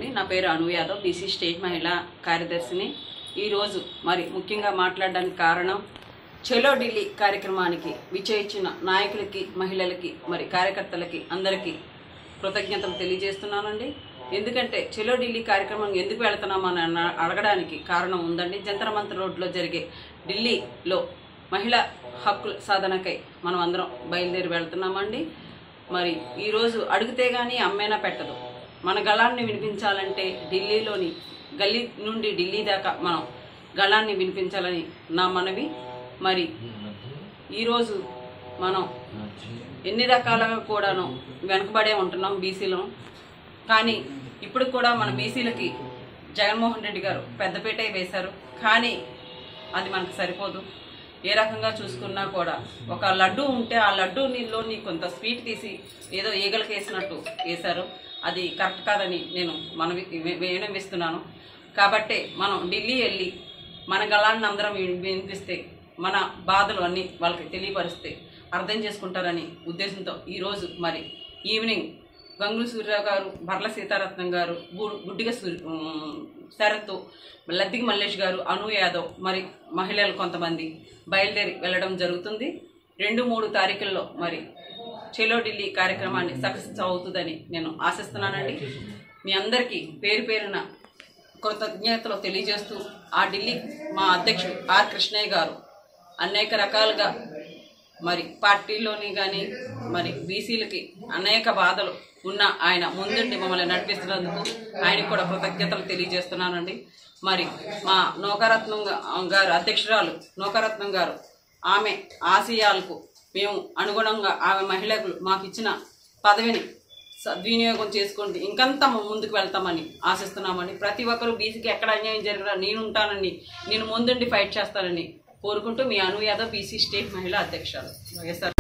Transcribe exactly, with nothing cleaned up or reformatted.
నా పేరు అను Yadav, BC state మహిళా కార్యదర్శిని. ఈరోజు మరి ముఖ్యంగా మాట్లాడడానికి కారణం చలో ఢిల్లీ కార్యక్రమానికి విచ్చేయించిన నాయకులకి, మహిళలకి, మరి కార్యకర్తలకి అందరికీ కృతజ్ఞతలు తెలియజేస్తున్నానండి. ఎందుకంటే చలో ఢిల్లీ కార్యక్రమం ఎందుకు వెళుతున్నామని అడగడానికి కారణం ఉందండి. జంతర్ మంతర్ రోడ్లో జరిగే ఢిల్లీలో మహిళా హక్కుల సాధనకై మనం అందరం బయలుదేరి వెళ్తున్నామండి. మరి ఈరోజు అడిగితే కానీ అమ్మేనా పెట్టదు. మన గళాన్ని వినిపించాలంటే ఢిల్లీలోని గల్లీ నుండి ఢిల్లీ దాకా మనం గళాన్ని వినిపించాలని నా మనవి. మరి ఈరోజు మనం ఎన్ని రకాలుగా కూడాను వెనుకబడే ఉంటున్నాం బీసీలో. కానీ ఇప్పుడు కూడా మన బీసీలకి జగన్మోహన్ రెడ్డి గారు పెద్దపీట వేశారు. కానీ అది మనకు సరిపోదు. ఏ రకంగా చూసుకున్నా కూడా ఒక లడ్డు ఉంటే ఆ లడ్డు నీళ్ళలోని కొంత స్వీట్ తీసి ఏదో ఈగలకి వేసినట్టు వేశారు. అది కరెక్ట్ కాదని నేను మనవి వినిపిస్తున్నాను. కాబట్టి మనం ఢిల్లీ వెళ్ళి మన గళాన్ని అందరం వినిపిస్తే, మన బాధలు అన్నీ వాళ్ళకి తెలియపరిస్తే అర్థం చేసుకుంటారని ఉద్దేశంతో ఈరోజు మరి ఈవినింగ్ గంగుల సూర్యరావు గారు, బర్ల సీతారత్నం గారు, గుడ్డిగ శరత్, లద్దికి మల్లేష్ గారు, అను యాదవ్, మరి మహిళలు కొంతమంది బయలుదేరి వెళ్ళడం జరుగుతుంది. రెండు మూడు తారీఖుల్లో మరి చలో ఢిల్లీ కార్యక్రమాన్ని సక్సెస్ అవుతుందని నేను ఆశిస్తున్నానండి. మీ అందరికీ పేరు పేరున కృతజ్ఞతలు తెలియజేస్తూ, ఆ ఢిల్లీ మా అధ్యక్షుడు ఆర్ కృష్ణయ్య గారు అనేక రకాలుగా మరి పార్టీలోని కానీ మరి బీసీలకి అనేక బాధలు ఉన్న ఆయన ముందుండి మమ్మల్ని నడిపిస్తున్నందుకు ఆయనకు కూడా కృతజ్ఞతలు తెలియజేస్తున్నానండి. మరి మా నౌకారత్నం గారు అధ్యక్షురాలు నౌకారత్నం గారు, ఆమె ఆశయాలకు మేము అనుగుణంగా ఆమె మహిళలు మాకు ఇచ్చిన పదవిని సద్వినియోగం చేసుకోండి, ఇంకంత ముందుకు వెళ్తామని ఆశిస్తున్నామని. ప్రతి ఒక్కరూ బీసీకి ఎక్కడ అన్యాయం జరిగినా నేను ఉంటానని, నేను ముందుండి ఫైట్ చేస్తానని కోరుకుంటూ మీ అను యాదవ్, బీసీ స్టేట్ మహిళా అధ్యక్షురాలు, వైఎస్ఆర్.